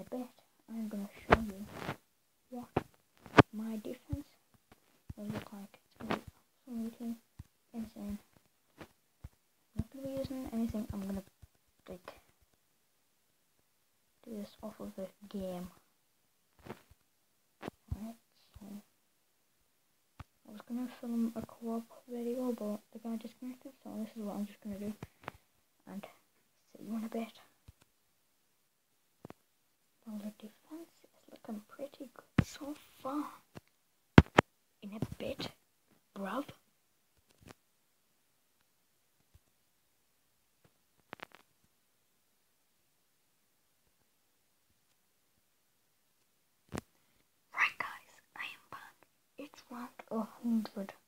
a bit, I'm going to show you what my defense will look like. It's going to be absolutely insane. I'm not going to be using anything. I'm going to like do this off of the game. Right, so I was going to film a co-op video, but the guy disconnected, so this is what I'm just going to do, and see you in a bit. Well, the defense is looking pretty good so far. In a bit, bruv. Right guys, I am back. It's rank 100.